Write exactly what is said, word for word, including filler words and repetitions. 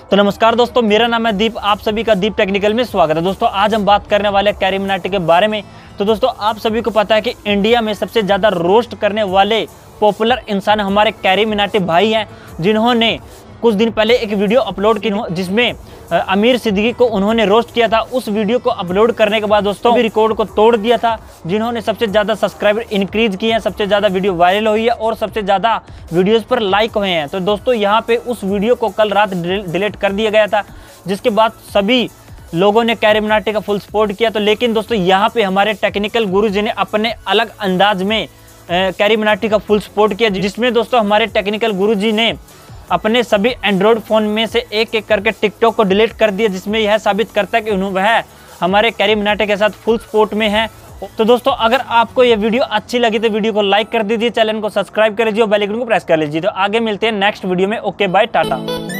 तो नमस्कार दोस्तों, मेरा नाम है दीप। आप सभी का दीप टेक्निकल में स्वागत है। दोस्तों आज हम बात करने वाले कैरी मिनाटी के बारे में। तो दोस्तों आप सभी को पता है कि इंडिया में सबसे ज़्यादा रोस्ट करने वाले पॉपुलर इंसान हमारे कैरी मिनाटी भाई हैं, जिन्होंने कुछ दिन पहले एक वीडियो अपलोड की जिसमें आमिर सिद्दीकी को उन्होंने रोस्ट किया था। उस वीडियो को अपलोड करने के बाद दोस्तों भी रिकॉर्ड को तोड़ दिया था, जिन्होंने सबसे ज़्यादा सब्सक्राइबर इंक्रीज किए हैं, सबसे ज़्यादा वीडियो वायरल हुई है और सबसे ज़्यादा वीडियोस पर लाइक हुए हैं। तो दोस्तों यहाँ पे उस वीडियो को कल रात डिलीट कर दिया गया था, जिसके बाद सभी लोगों ने कैरी मिनाटी का फुल सपोर्ट किया। तो लेकिन दोस्तों यहाँ पे हमारे टेक्निकल गुरुजी ने अपने अलग अंदाज में कैरी मिनाटी का फुल सपोर्ट किया, जिसमें दोस्तों हमारे टेक्निकल गुरुजी ने अपने सभी एंड्रॉयड फ़ोन में से एक एक करके टिकटॉक को डिलीट कर दिया, जिसमें यह साबित करता है कि उन्होंने वह हमारे कैरी मिनाटी के साथ फुल सपोर्ट में है। तो दोस्तों अगर आपको यह वीडियो अच्छी लगी तो वीडियो को लाइक कर दीजिए, चैनल को सब्सक्राइब कर लीजिए और बेल आइकन को प्रेस कर लीजिए। तो आगे मिलते हैं नेक्स्ट वीडियो में। Okay bye, Tata.